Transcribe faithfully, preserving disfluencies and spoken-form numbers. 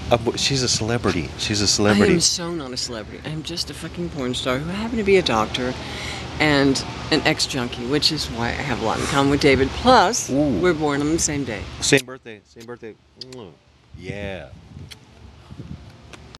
Uh, she's a celebrity. She's a I celebrity. am so not a celebrity. I'm just a fucking porn star who happened to be a doctor and an ex-junkie, which is why I have a lot in common with David. Plus, Ooh. we're born on the same day. Same birthday. Same birthday. Mm. Yeah.